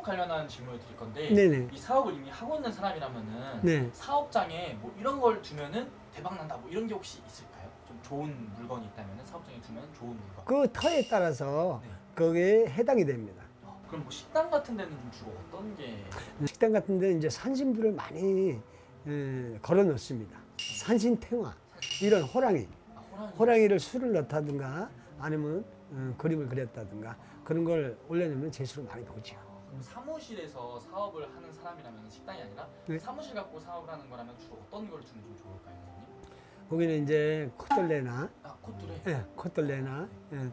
사업 관련한 질문을 드릴 건데 네네. 이 사업을 이미 하고 있는 사람이라면은 네. 사업장에 뭐 이런 걸 두면은 대박 난다 뭐 이런 게 혹시 있을까요? 좀 좋은 물건이 있다면은 사업장에 두면 좋은 물건. 그 터에 따라서 네. 거기에 해당이 됩니다. 그럼 뭐 식당 같은 데는 좀 주로 어떤 게? 식당 같은 데 이제 산신불을 많이 걸어 놓습니다. 산신탱화, 이런 호랑이. 호랑이를 술을 넣다든가 아니면 그림을 그렸다든가 그런 걸 올려놓으면 재수를 많이 보죠. 그럼 사무실에서 사업을 하는 사람이라면 식당이 아니라 네. 사무실 갖고 사업을 하는 거라면 주로 어떤 걸 주면 좀 좋을까요, 선생님? 거기는 이제 콧돌레나, 콧돌에? 예, 콧돌레나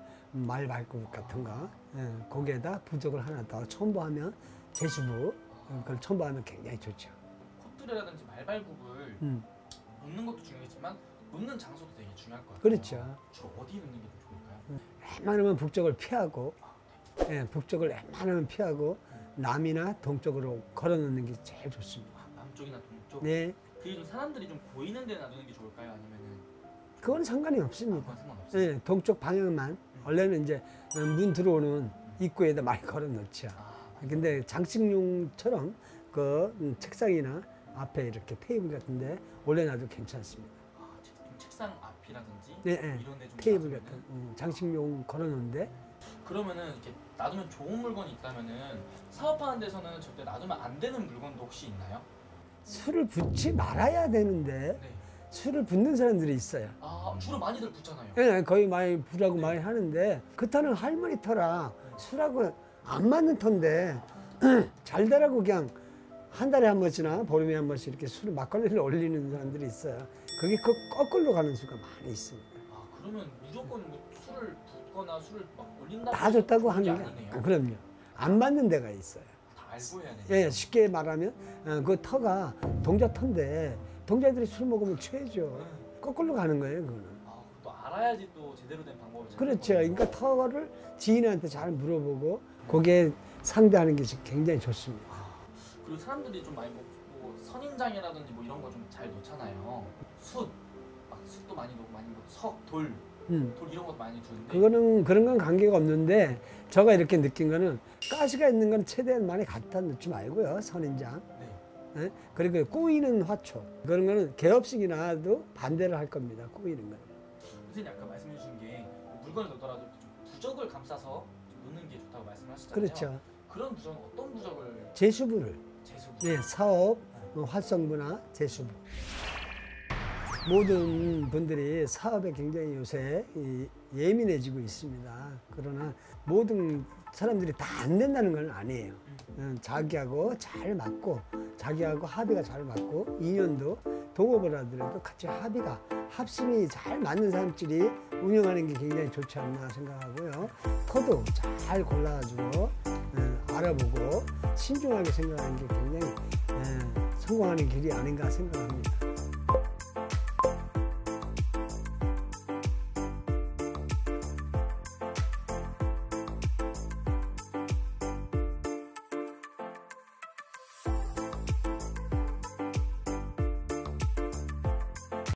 말발굽 같은 거, 거기에다 부적을 하나 더 첨부하면 재수부, 그걸 첨부하면 굉장히 좋죠. 콧돌이라든지 말발굽을 놓는 것도 중요하지만 놓는 장소도 되게 중요할 것 같아요. 그렇죠. 주로 어디 놓는 게 더 좋을까요? 웬만하면 북쪽을 피하고, 북쪽을 웬만하면 피하고 남이나 동쪽으로 걸어 놓는 게 제일 좋습니다. 남쪽이나 동쪽? 네. 그게 좀 사람들이 좀 보이는 데 놔두는 게 좋을까요? 아니면은? 그건 상관이 없습니다. 그건 상관없어요? 네, 동쪽 방향만. 원래는 이제 문 들어오는 입구에다 많이 걸어 놓죠. 근데 장식용처럼 그 책상이나 앞에 이렇게 테이블 같은데 올려놔도 괜찮습니다. 책상 앞이라든지 네, 이런 데 좀 테이블 같은 장식용 걸어놓는데. 그러면은 이렇게 놔두면 좋은 물건이 있다면은 사업하는 데서는 절대 놔두면 안 되는 물건도 혹시 있나요? 술을 붓지 말아야 되는데 네. 술을 붓는 사람들이 있어요. 주로 많이들 붓잖아요. 네, 거의 많이 부라고 많이 하는데 그 터는 할머니 터라 술하고 안 맞는 터인데 잘 되라고 그냥 한 달에 한 번씩이나 보름에 한 번씩 이렇게 술을 막걸리를 올리는 사람들이 있어요. 그게 그 거꾸로 가는 수가 많이 있습니다. 그러면 무조건 뭐 술을 붓거나 술을 막 올린다고 다 좋다고 하는 게 아니네요. 그럼요. 안 맞는 데가 있어요. 다 알고 해야 되네요. 예, 쉽게 말하면 그 터가 동자 터인데 동자들이 술 먹으면 취해죠. 거꾸로 가는 거예요, 그거는. 또 알아야지 또 제대로 된 방법을 찾는 그렇죠. 거군요. 그러니까 터를 지인한테 잘 물어보고 거기에 상대하는 게 굉장히 좋습니다. 그리고 사람들이 좀 많이 뭐 선인장이라든지 뭐 이런 거 좀 잘 놓잖아요. 숯도 많이 놓고 많이 놓고 돌 이런 것도 많이 두는데 그거는 그런 건 관계가 없는데 제가 이렇게 느낀 거는 가시가 있는 건 최대한 많이 갖다 놓지 말고요. 선인장. 네. 예? 그리고 꼬이는 화초 그런 거는 개업식이 나와도 반대를 할 겁니다. 꼬이는 거는. 선생님 아까 말씀해 주신 게 물건을 넣더라도 좀 부적을 감싸서 좀 놓는 게 좋다고 말씀하셨잖아요. 그렇죠. 그런 부적은 어떤 부적을? 재수부를. 재수부. 네, 사업, 활성부나 재수부. 모든 분들이 사업에 굉장히 요새 예민해지고 있습니다. 그러나 모든 사람들이 다 안 된다는 건 아니에요. 자기하고 잘 맞고 자기하고 합의가 잘 맞고 인연도 동업을 하더라도 같이 합심이 잘 맞는 사람끼리 운영하는 게 굉장히 좋지 않나 생각하고요. 터도 잘 골라가지고 알아보고 신중하게 생각하는 게 굉장히 성공하는 길이 아닌가 생각합니다.